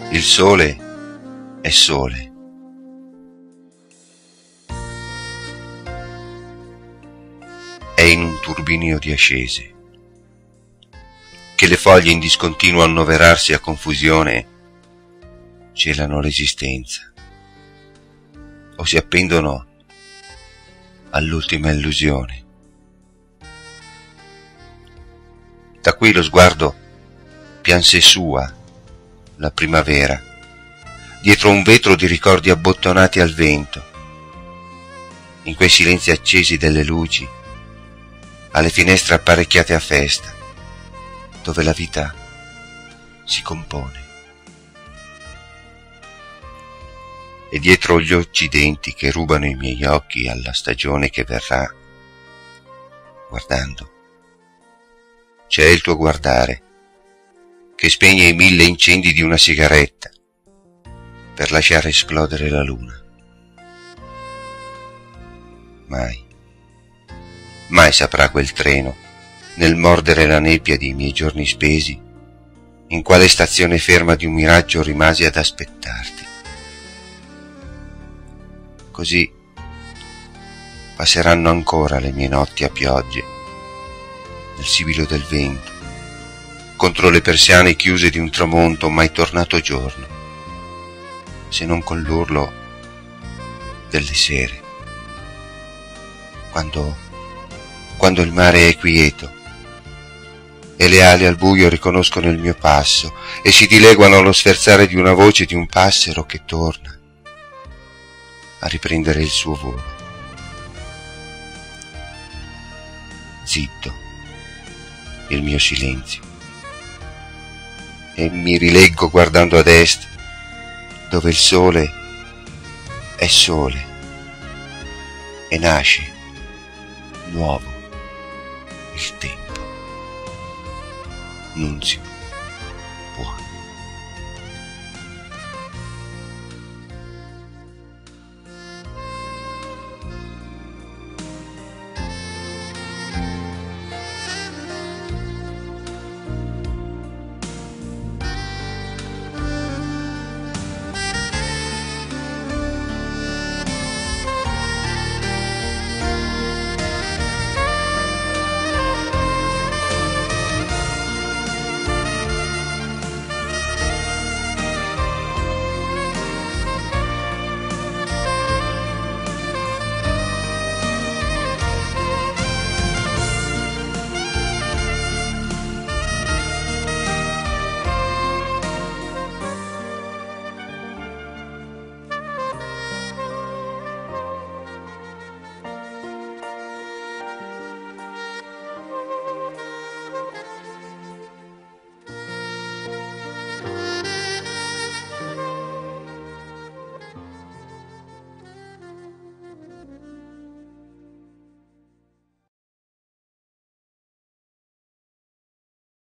Il sole è sole. È in un turbinio di ascese, che le foglie in discontinuo annoverarsi a confusione celano l'esistenza o si appendono all'ultima illusione. Da qui lo sguardo pianse sua la primavera, dietro un vetro di ricordi abbottonati al vento, in quei silenzi accesi delle luci, alle finestre apparecchiate a festa, dove la vita si compone. E dietro gli occidenti che rubano i miei occhi alla stagione che verrà, guardando, c'è il tuo guardare che spegne i 1000 incendi di una sigaretta per lasciare esplodere la luna. Mai saprà quel treno, nel mordere la nebbia dei miei giorni spesi, in quale stazione ferma di un miraggio rimasi ad aspettarti. Così passeranno ancora le mie notti a piogge, nel sibilo del vento, contro le persiane chiuse di un tramonto mai tornato giorno, se non con l'urlo delle sere, quando il mare è quieto e le ali al buio riconoscono il mio passo e si dileguano allo sferzare di una voce di un passero che torna a riprendere il suo volo. Zitto il mio silenzio e mi rileggo guardando ad est, dove il sole è sole e nasce nuovo il tempo. Nunzio Buono.